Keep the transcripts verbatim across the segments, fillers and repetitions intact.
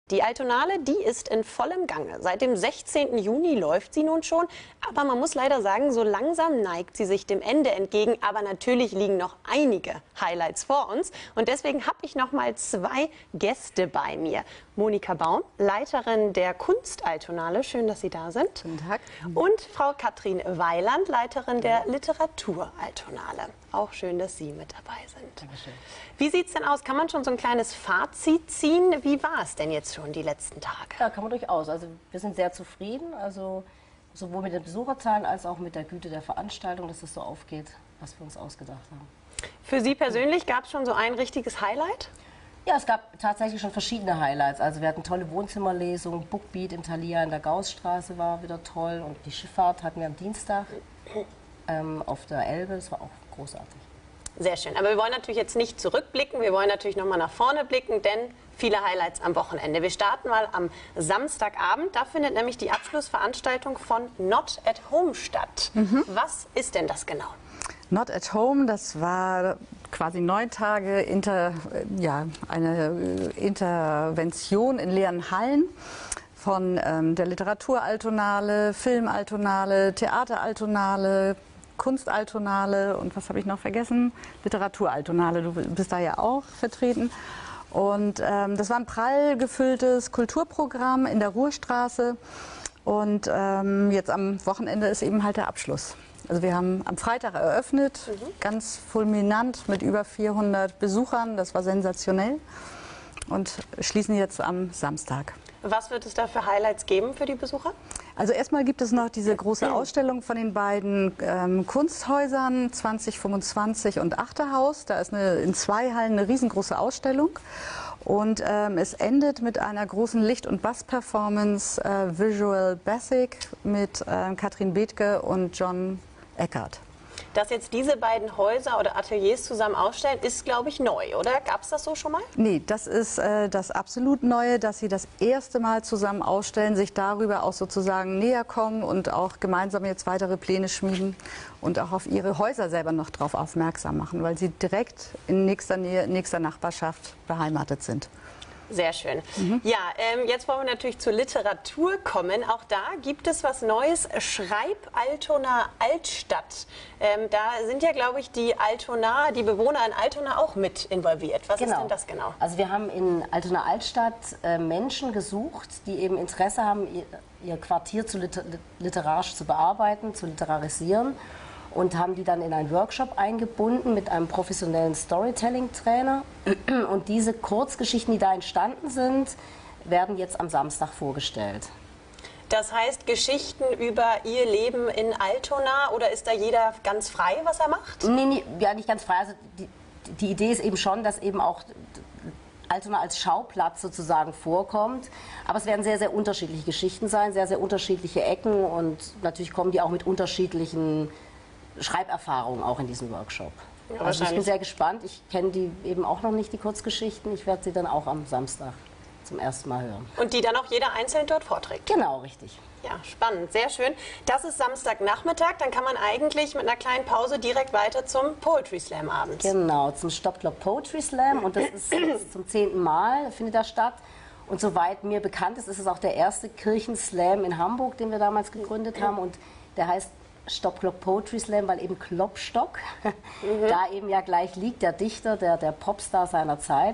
Die Altonale, die ist in vollem Gange. Seit dem sechzehnten Juni läuft sie nun schon. Aber man muss leider sagen, so langsam neigt sie sich dem Ende entgegen. Aber natürlich liegen noch einige Highlights vor uns. Und deswegen habe ich noch mal zwei Gäste bei mir. Monika Baum, Leiterin der Kunstaltonale. Schön, dass Sie da sind. Guten Tag. Und Frau Katrin Weiland, Leiterin der Literaturaltonale. Auch schön, dass Sie mit dabei sind. Dankeschön. Wie sieht es denn aus? Kann man schon so ein kleines Fazit ziehen? Wie war es denn jetzt schon die letzten Tage? Ja, kann man durchaus. Also wir sind sehr zufrieden, also sowohl mit den Besucherzahlen als auch mit der Güte der Veranstaltung, dass es so aufgeht, was wir uns ausgedacht haben. Für Sie persönlich gab es schon so ein richtiges Highlight? Ja, es gab tatsächlich schon verschiedene Highlights. Also wir hatten tolle Wohnzimmerlesungen, Bookbeat im Thalia in der Gaußstraße war wieder toll und die Schifffahrt hatten wir am Dienstag ähm, auf der Elbe, das war auch großartig. Sehr schön. Aber wir wollen natürlich jetzt nicht zurückblicken, wir wollen natürlich noch mal nach vorne blicken, denn viele Highlights am Wochenende. Wir starten mal am Samstagabend. Da findet nämlich die Abschlussveranstaltung von Not at Home statt. Mhm. Was ist denn das genau? Not at Home, das war quasi neun Tage inter, ja, eine Intervention in leeren Hallen von ähm, der Literaturaltonale, Filmaltonale, Theateraltonale, Kunstaltonale und was habe ich noch vergessen? Literaturaltonale, du bist da ja auch vertreten. Und ähm, das war ein prall gefülltes Kulturprogramm in der Ruhrstraße. Und ähm, jetzt am Wochenende ist eben halt der Abschluss. Also wir haben am Freitag eröffnet, mhm. ganz fulminant mit über vierhundert Besuchern. Das war sensationell. Und schließen jetzt am Samstag. Was wird es da für Highlights geben für die Besucher? Also erstmal gibt es noch diese große Ausstellung von den beiden ähm, Kunsthäusern zwanzig fünfundzwanzig und Achterhaus. Da ist eine, in zwei Hallen eine riesengroße Ausstellung. Und ähm, es endet mit einer großen Licht- und Bass-Performance, äh, Visual Basic, mit äh, Katrin Bethke und John Eckert. Dass jetzt diese beiden Häuser oder Ateliers zusammen ausstellen, ist, glaube ich, neu, oder? Gab es das so schon mal? Nee, das ist äh, das absolut Neue, dass sie das erste Mal zusammen ausstellen, sich darüber auch sozusagen näher kommen und auch gemeinsam jetzt weitere Pläne schmieden und auch auf ihre Häuser selber noch darauf aufmerksam machen, weil sie direkt in nächster Nähe, nächster Nachbarschaft beheimatet sind. Sehr schön. Mhm. Ja, ähm, jetzt wollen wir natürlich zur Literatur kommen. Auch da gibt es was Neues. Schreib-Altona Altstadt. Ähm, da sind ja, glaube ich, die Altona, die Bewohner in Altona auch mit involviert. Was genau. ist denn das genau? Also wir haben in Altona Altstadt äh, Menschen gesucht, die eben Interesse haben, ihr, ihr Quartier zu liter literarisch zu bearbeiten, zu literarisieren. Und haben die dann in einen Workshop eingebunden mit einem professionellen Storytelling-Trainer. Und diese Kurzgeschichten, die da entstanden sind, werden jetzt am Samstag vorgestellt. Das heißt, Geschichten über Ihr Leben in Altona, oder ist da jeder ganz frei, was er macht? Nee, nee, ja, nicht ganz frei. Also die, die Idee ist eben schon, dass eben auch Altona als Schauplatz sozusagen vorkommt. Aber es werden sehr, sehr unterschiedliche Geschichten sein, sehr, sehr unterschiedliche Ecken. Und natürlich kommen die auch mit unterschiedlichen Schreiberfahrung auch in diesem Workshop. Ja, also ich bin sehr gespannt. Ich kenne die eben auch noch nicht, die Kurzgeschichten. Ich werde sie dann auch am Samstag zum ersten Mal hören. Und die dann auch jeder einzeln dort vorträgt? Genau, richtig. Ja, spannend, sehr schön. Das ist Samstagnachmittag, dann kann man eigentlich mit einer kleinen Pause direkt weiter zum Poetry Slam abends. Genau, zum Stoppklopp Poetry Slam, und das ist jetzt zum zehnten Mal, findet das statt. Und soweit mir bekannt ist, ist es auch der erste Kirchenslam in Hamburg, den wir damals gegründet haben, und der heißt Stoppklopp Poetry Slam, weil eben Klopstock mhm. da eben ja gleich liegt, der Dichter, der, der Popstar seiner Zeit.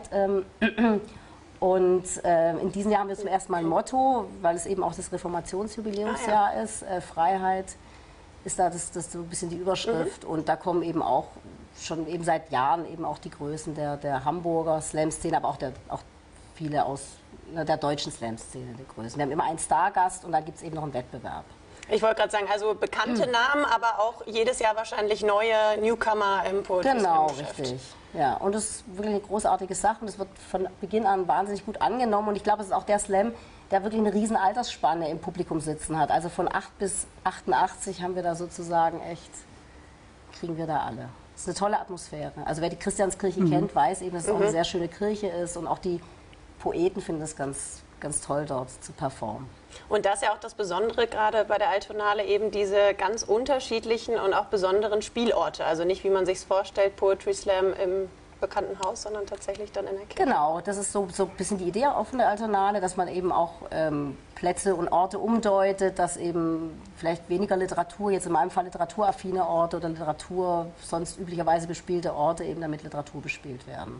Und äh, in diesem Jahr haben wir zum ersten Mal ein Motto, weil es eben auch das Reformationsjubiläumsjahr ah, ja. ist. Äh, Freiheit ist da das, das so ein bisschen die Überschrift. Mhm. Und da kommen eben auch schon eben seit Jahren eben auch die Größen der, der Hamburger Slam-Szene, aber auch, der, auch viele aus der deutschen Slam-Szene, die Größen. Wir haben immer einen Stargast und da gibt es eben noch einen Wettbewerb. Ich wollte gerade sagen, also bekannte mhm. Namen, aber auch jedes Jahr wahrscheinlich neue Newcomer im Poetry Genau, Slam-Geschäft. richtig. Ja, und es ist wirklich eine großartige Sache und es wird von Beginn an wahnsinnig gut angenommen. Und ich glaube, es ist auch der Slam, der wirklich eine riesen Altersspanne im Publikum sitzen hat. Also von acht bis achtundachtzig haben wir da sozusagen echt, kriegen wir da alle. Es ist eine tolle Atmosphäre. Also wer die Christianskirche mhm. kennt, weiß eben, dass es mhm. auch eine sehr schöne Kirche ist. Und auch die Poeten finden es ganz, ganz toll, dort zu performen. Und das ist ja auch das Besondere gerade bei der Altonale, eben diese ganz unterschiedlichen und auch besonderen Spielorte. Also nicht, wie man sich vorstellt, Poetry Slam im bekannten Haus, sondern tatsächlich dann in der Kirche. Genau, das ist so, so ein bisschen die Idee auch von der Alternale, dass man eben auch ähm, Plätze und Orte umdeutet, dass eben vielleicht weniger Literatur, jetzt in meinem Fall literaturaffine Orte oder Literatur, sonst üblicherweise bespielte Orte eben damit Literatur bespielt werden.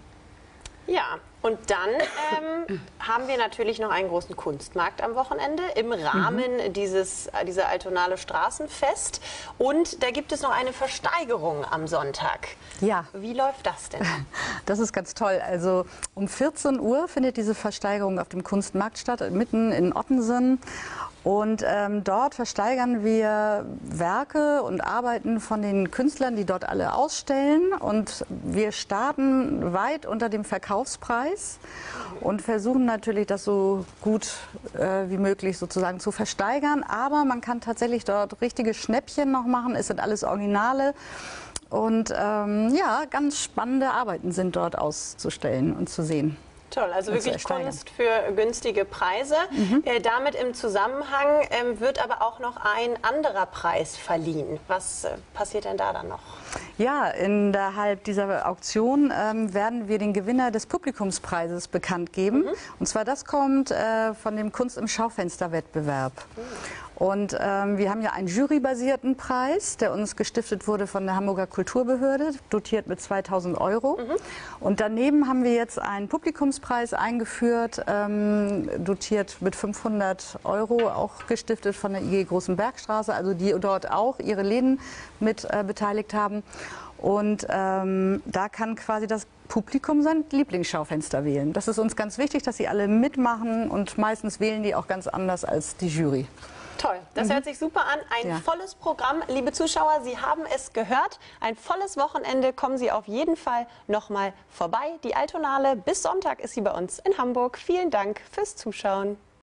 Ja, und dann ähm, haben wir natürlich noch einen großen Kunstmarkt am Wochenende im Rahmen mhm. dieses, dieser Altonale Straßenfest. Und da gibt es noch eine Versteigerung am Sonntag. Ja. Wie läuft das denn? Das ist ganz toll. Also um vierzehn Uhr findet diese Versteigerung auf dem Kunstmarkt statt, mitten in Ottensen. Und ähm, dort versteigern wir Werke und Arbeiten von den Künstlern, die dort alle ausstellen. Und wir starten weit unter dem Verkaufspreis und versuchen natürlich, das so gut äh, wie möglich sozusagen zu versteigern. Aber man kann tatsächlich dort richtige Schnäppchen noch machen. Es sind alles Originale. Und ähm, ja, ganz spannende Arbeiten sind dort auszustellen und zu sehen. Toll, also wirklich Kunst für günstige Preise. Mhm. Äh, damit im Zusammenhang ähm, wird aber auch noch ein anderer Preis verliehen. Was äh, passiert denn da dann noch? Ja, innerhalb dieser Auktion ähm, werden wir den Gewinner des Publikumspreises bekannt geben. Mhm. Und zwar das kommt äh, von dem Kunst im Schaufenster-Wettbewerb. Mhm. Und ähm, wir haben ja einen jurybasierten Preis, der uns gestiftet wurde von der Hamburger Kulturbehörde, dotiert mit zweitausend Euro. Mhm. Und daneben haben wir jetzt einen Publikumspreis eingeführt, ähm, dotiert mit fünfhundert Euro, auch gestiftet von der I G Großenbergstraße, also die dort auch ihre Läden mit äh, beteiligt haben. Und ähm, da kann quasi das Publikum sein Lieblingsschaufenster wählen. Das ist uns ganz wichtig, dass sie alle mitmachen, und meistens wählen die auch ganz anders als die Jury. Toll, das mhm. hört sich super an. Ein ja. volles Programm. Liebe Zuschauer, Sie haben es gehört. Ein volles Wochenende. Kommen Sie auf jeden Fall noch mal vorbei. Die Altonale, bis Sonntag ist sie bei uns in Hamburg. Vielen Dank fürs Zuschauen.